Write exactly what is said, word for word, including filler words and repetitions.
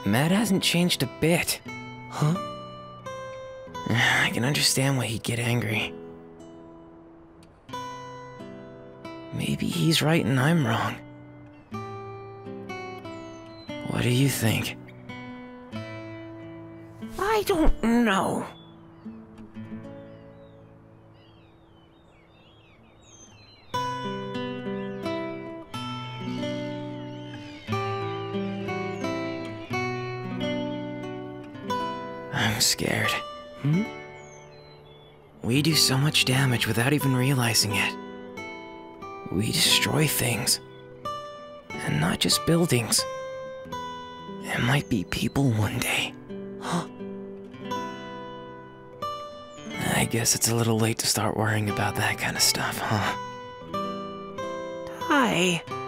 Matt hasn't changed a bit. Huh? I can understand why he'd get angry. Maybe he's right and I'm wrong. What do you think? I don't know. I'm scared. Hmm? We do so much damage without even realizing it. We destroy things. And not just buildings. It might be people one day. Huh? I guess it's a little late to start worrying about that kind of stuff, huh? Tai.